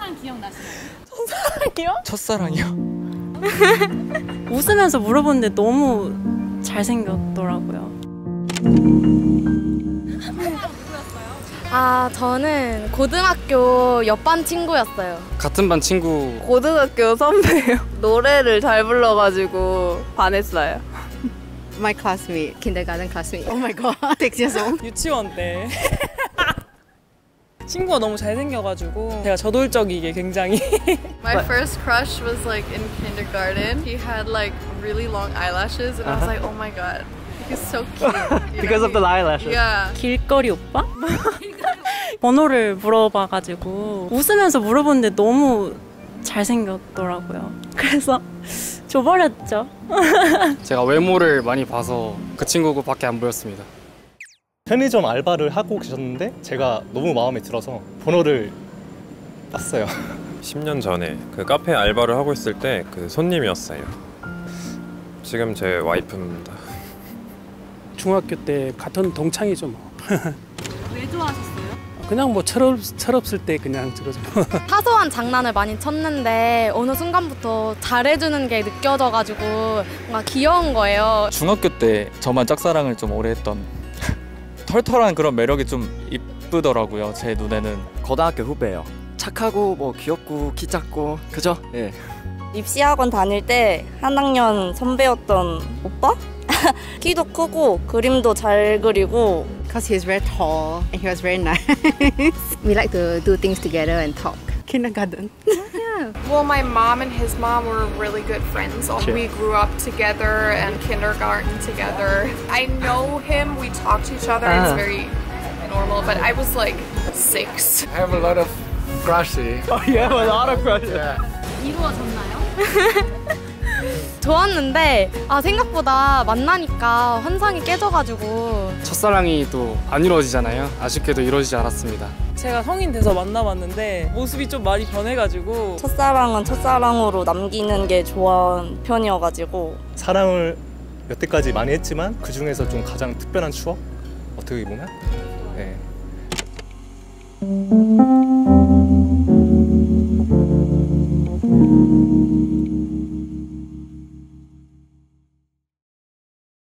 첫사랑 기억나시나요? 첫사랑이요? 웃으면서 물어보는데 너무 잘생겼더라고요. 아, 저는 고등학교 옆반 친구였어요. 같은 반 친구. 고등학교 선배요. 노래를 잘 불러가지고 반했어요. My classmate, kindergarten classmate. Oh my god, 6 years old. 유치원 때 친구가 너무 잘생겨가지고 제가 저돌적이게 굉장히 My first crush was like in kindergarten. He had like really long eyelashes and I was like, oh my god, he's so cute. Because of the eyelashes. Yeah. 길거리 오빠? 번호를 물어봐가지고 웃으면서 물어보는데 너무 잘생겼더라고요. 그래서 줘버렸죠. 제가 외모를 많이 봐서 그 친구밖에 안 보였습니다. 편의점 알바를 하고 계셨는데 제가 너무 마음에 들어서 번호를 땄어요. 10년 전에 그 카페 알바를 하고 있을 때 그 손님이었어요. 지금 제 와이프입니다. 중학교 때 같은 동창이죠 뭐. 왜 좋아하셨어요? 그냥 뭐 철없을 때 그냥 저거죠. 사소한 장난을 많이 쳤는데 어느 순간부터 잘해주는 게 느껴져가지고 뭔가 귀여운 거예요. 중학교 때 저만 짝사랑을 좀 오래 했던 털털한 그런 매력이 좀 이쁘더라고요. 제 눈에는. 고등학교 후배예요. 착하고 뭐 귀엽고 키 작고 그죠? 예. 입시학원 다닐 때 한 학년 선배였던 오빠? 키도 크고 그림도 잘 그리고. Because he's very tall and he was very nice. We like to do things together and talk. Kindergarten. Yeah. Well, my mom and his mom were really good friends. We grew up together and kindergarten together. I know him, we talk to each other, it's very normal, but I was like 6. I have a lot of crushes. Oh, you have a lot of crushes. Yeah. 이루어졌나요? 좋았는데 생각보다 만나니까 환상이 깨져가지고 첫사랑이 또 안 이루어지잖아요. 아쉽게도 이루어지지 않았습니다. 제가 성인 돼서 만나봤는데 모습이 좀 많이 변해가지고 첫사랑은 첫사랑으로 남기는 게 좋아하는 편이어가지고. 사랑을 여태까지 많이 했지만 그 중에서 좀 가장 특별한 추억? 어떻게 보면? 네.